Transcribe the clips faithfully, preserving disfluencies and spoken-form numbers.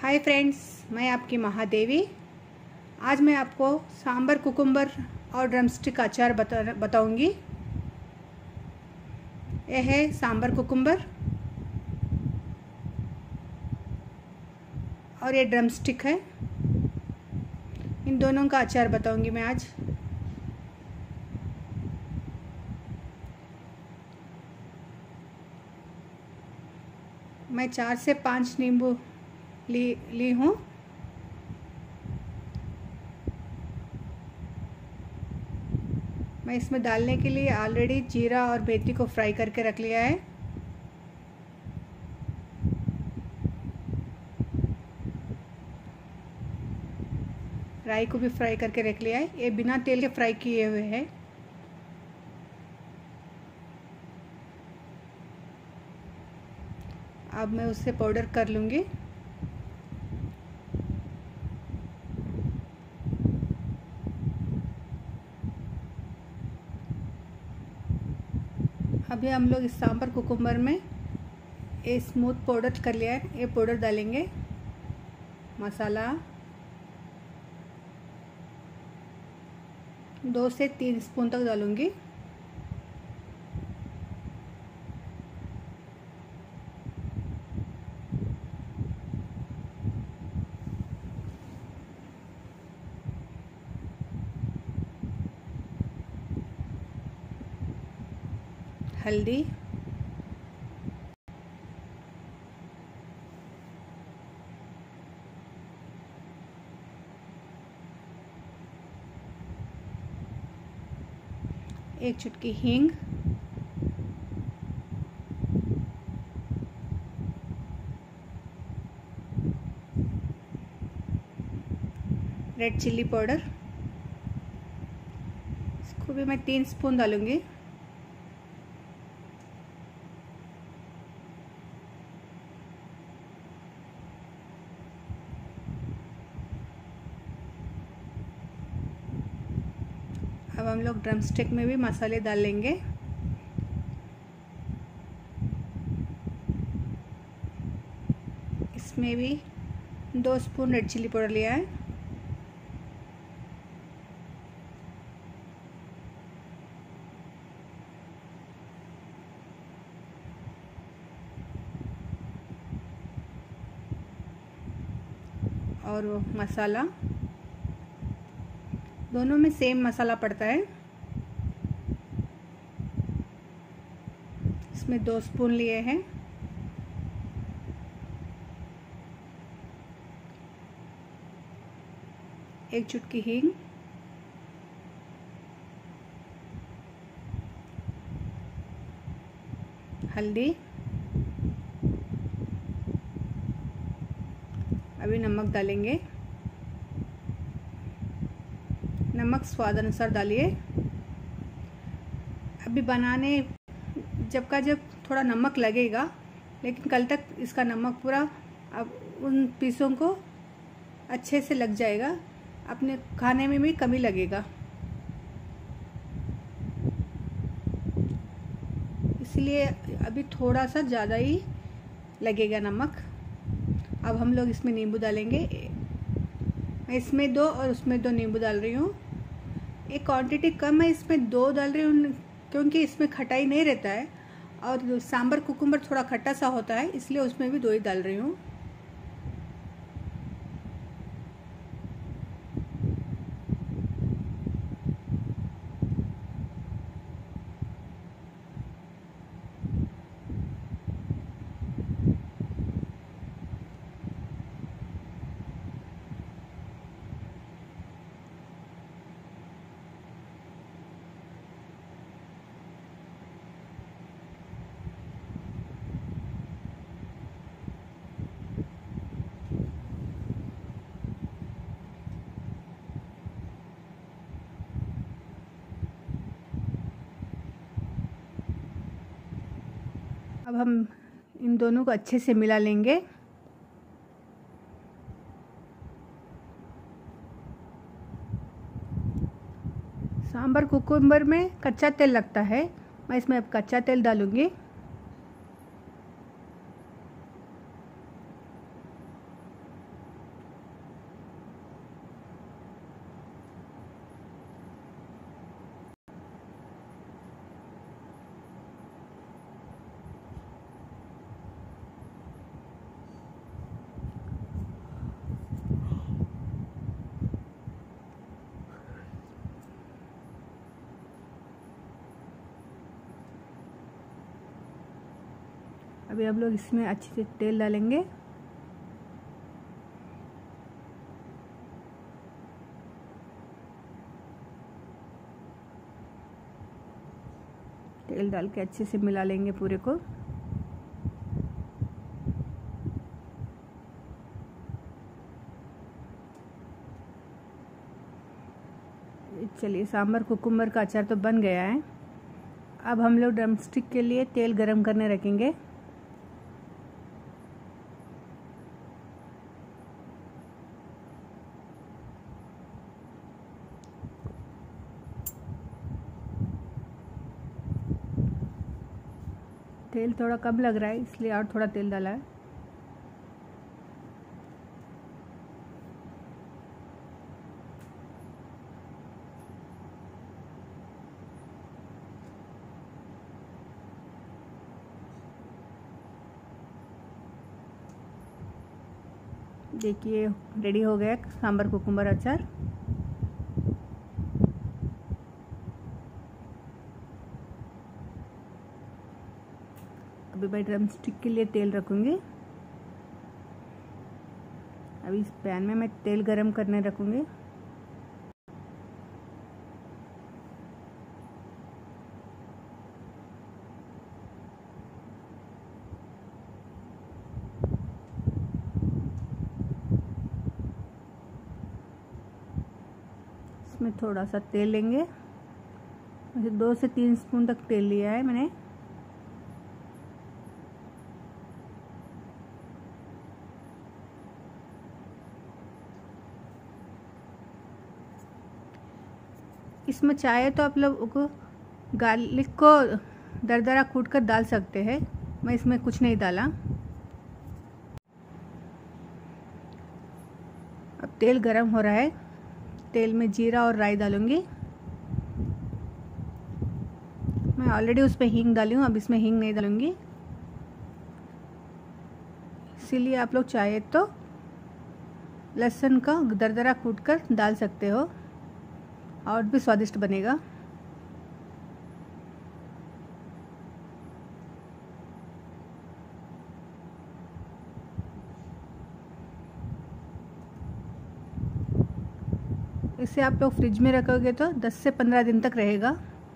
Hi friends, मैं आपकी महादेवी। आज मैं आपको सांबर कुकुम्बर और ड्रमस्टिक अचार बता बताऊंगी। यह है सांबर कुकुम्बर और ये ड्रमस्टिक है। इन दोनों का अचार बताऊंगी मैं आज। मैं चार से पाँच नींबू ली ली हूँ। मैं इसमें डालने के लिए ऑलरेडी जीरा और मेथी को फ्राई करके रख लिया है। राई को भी फ्राई करके रख लिया है। ये बिना तेल के फ्राई किए हुए हैं। अब मैं उससे पाउडर कर लूँगी। अभी हम लोग इस सांबर कुकुम्बर में ये स्मूथ पाउडर कर लिया है। ये पाउडर डालेंगे। मसाला दो से तीन स्पून तक डालूंगी। हल्दी, एक चुटकी हींग, रेड चिल्ली पाउडर, इसको भी मैं तीन स्पून डालूंगी। अब हम लोग ड्रमस्टिक में भी मसाले डाल लेंगे। इसमें भी दो स्पून रेड चिल्ली पाउडर लिया है। और वो मसाला दोनों में सेम मसाला पड़ता है। इसमें दो स्पून लिए हैं। एक चुटकी हींग, हल्दी, अभी नमक डालेंगे। नमक स्वाद अनुसार डालिए। अभी बनाने जब का जब थोड़ा नमक लगेगा, लेकिन कल तक इसका नमक पूरा अब उन पीसों को अच्छे से लग जाएगा। अपने खाने में भी कमी लगेगा, इसलिए अभी थोड़ा सा ज़्यादा ही लगेगा नमक। अब हम लोग इसमें नींबू डालेंगे। मैं इसमें दो और उसमें दो नींबू डाल रही हूँ। एक क्वांटिटी कम है, इसमें दो डाल रही हूँ क्योंकि इसमें खटाई नहीं रहता है और सांबर कुकुम्बर थोड़ा खट्टा सा होता है, इसलिए उसमें भी दो ही डाल रही हूँ। अब हम इन दोनों को अच्छे से मिला लेंगे। सांबर कुकुम्बर में कच्चा तेल लगता है, मैं इसमें अब कच्चा तेल डालूंगी। अभी हम लोग इसमें अच्छे से तेल डालेंगे। तेल डाल के अच्छे से मिला लेंगे पूरे को। चलिए, सांबर कुकुम्बर का अचार तो बन गया है। अब हम लोग ड्रम स्टिक के लिए तेल गरम करने रखेंगे। तेल थोड़ा कम लग रहा है, इसलिए और थोड़ा तेल डाला है। देखिए, रेडी हो गया सांबर कुकुम्बर अचार। अभी मैं ड्रम स्टिक के लिए तेल रखूंगी। अभी इस पैन में मैं तेल गरम करने रखूंगी। इसमें थोड़ा सा तेल लेंगे। वैसे दो से तीन स्पून तक तेल लिया है मैंने। इसमें चाहे तो आप लोग को गार्लिक को दरदरा कूट कर डाल सकते हैं। मैं इसमें कुछ नहीं डाला। अब तेल गरम हो रहा है। तेल में जीरा और राई डालूंगी। मैं ऑलरेडी उस पर हींग डाली हूँ, अब इसमें हींग नहीं डालूंगी। इसीलिए आप लोग चाहे तो लहसुन का दरदरा कूट कर डाल सकते हो और भी स्वादिष्ट बनेगा। इसे आप लोग फ्रिज में रखोगे तो दस से पंद्रह दिन तक रहेगा।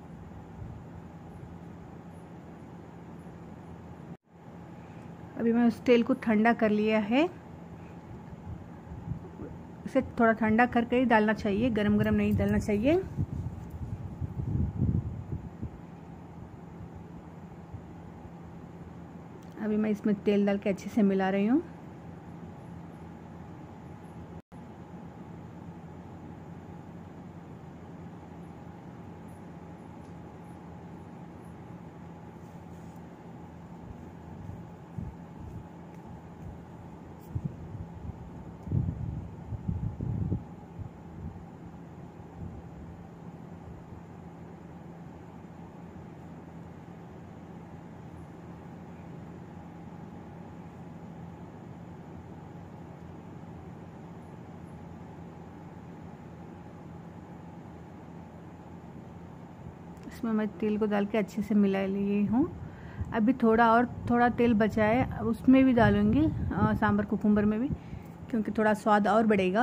अभी मैं उस तेल को ठंडा कर लिया है। इसे थोड़ा ठंडा करके ही डालना चाहिए, गरम गरम नहीं डालना चाहिए। अभी मैं इसमें तेल डाल के अच्छे से मिला रही हूँ। इसमें मैं तेल को डाल के अच्छे से मिला ली हूँ। अभी थोड़ा और थोड़ा तेल बचा है, उसमें भी डालूंगी सांबर कुकुम्बर में भी, क्योंकि थोड़ा स्वाद और बढ़ेगा।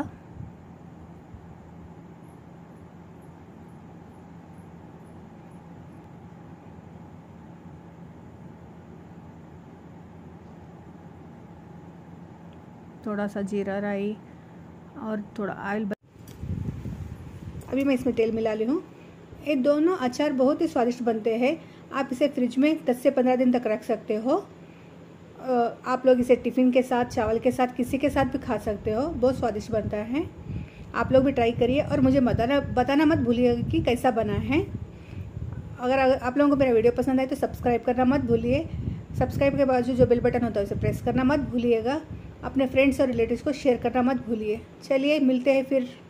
थोड़ा सा जीरा राई और थोड़ा ऑयल। अभी मैं इसमें तेल मिला ली हूँ। ये दोनों अचार बहुत ही स्वादिष्ट बनते हैं। आप इसे फ्रिज में दस से पंद्रह दिन तक रख सकते हो। आप लोग इसे टिफ़िन के साथ, चावल के साथ, किसी के साथ भी खा सकते हो। बहुत स्वादिष्ट बनता है। आप लोग भी ट्राई करिए और मुझे बताना बताना मत भूलिएगा कि कैसा बना है। अगर आप लोगों को मेरा वीडियो पसंद आए तो सब्सक्राइब करना मत भूलिए। सब्सक्राइब के बाजू जो बेल बटन होता है उसे प्रेस करना मत भूलिएगा। अपने फ्रेंड्स और रिलेटिव्स को शेयर करना मत भूलिए। चलिए, मिलते हैं फिर।